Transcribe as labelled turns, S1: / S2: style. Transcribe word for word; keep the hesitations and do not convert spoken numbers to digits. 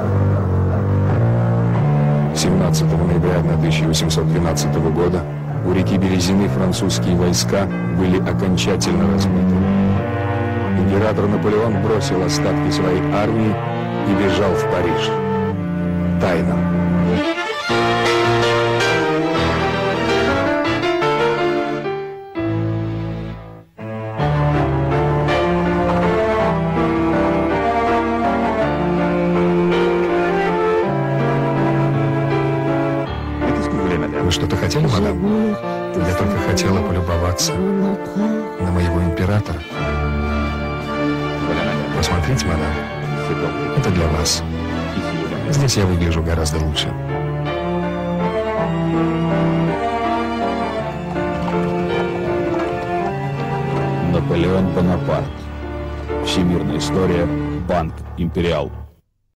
S1: семнадцатого ноября тысяча восемьсот двенадцатого года у реки Березины французские войска были окончательно разбиты. Император Наполеон бросил остатки своей армии и бежал в Париж. Тайно. Вы что-то хотели, мадам? Я только хотела полюбоваться на моего императора. Посмотрите, мадам. Это для вас. Здесь я выгляжу гораздо лучше.
S2: Наполеон Бонапарт. Всемирная история. Банк Империал.